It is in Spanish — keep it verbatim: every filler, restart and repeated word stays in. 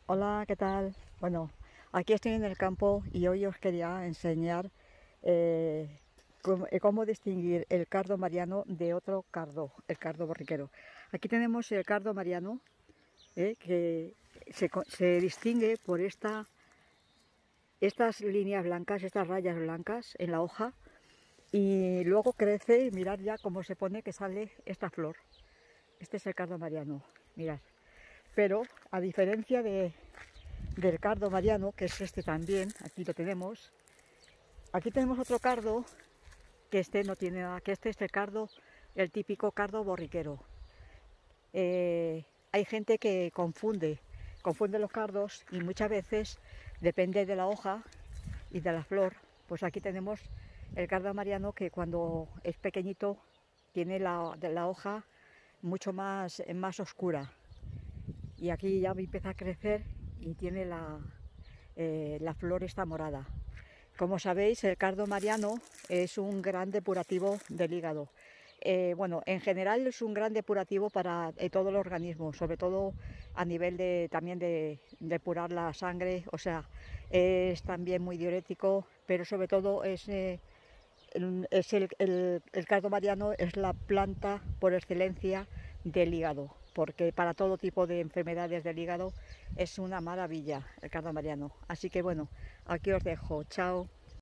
Hola, ¿qué tal? Bueno, aquí estoy en el campo y hoy os quería enseñar eh, cómo, eh, cómo distinguir el cardo mariano de otro cardo, el cardo borriquero. Aquí tenemos el cardo mariano, eh, que se, co- se distingue por esta, estas líneas blancas, estas rayas blancas en la hoja, y luego crece. Mirad ya cómo se pone que sale esta flor. Este es el cardo mariano, mirad. Pero a diferencia de, del cardo mariano, que es este también, aquí lo tenemos. Aquí tenemos otro cardo, que este no tiene nada, que este es el cardo, el típico cardo borriquero. Eh, hay gente que confunde, confunde los cardos y muchas veces depende de la hoja y de la flor. Pues aquí tenemos el cardo mariano, que cuando es pequeñito tiene la, de la hoja mucho más, más oscura, y aquí ya empieza a crecer y tiene la, eh, la flor está morada. Como sabéis, el cardo mariano es un gran depurativo del hígado. Eh, bueno, en general es un gran depurativo para eh, todo el organismo, sobre todo a nivel de también de depurar la sangre. O sea, es también muy diurético, pero sobre todo es, eh, es el, el, el cardo mariano es la planta por excelencia del hígado, porque para todo tipo de enfermedades del hígado es una maravilla el cardo mariano. Así que bueno, aquí os dejo. Chao.